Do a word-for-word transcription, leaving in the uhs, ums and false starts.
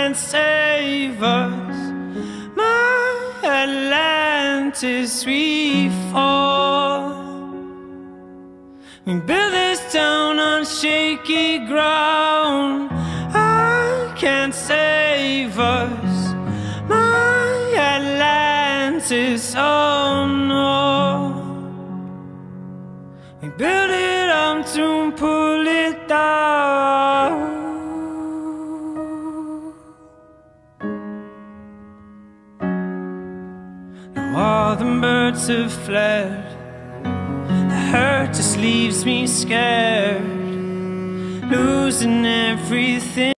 can't save us. My Atlantis we fall. We built this town on shaky ground. I can't save us. My Atlantis, oh no. We built it up to pull it down. Now all the birds have fled. The hurt just leaves me scared, losing everything.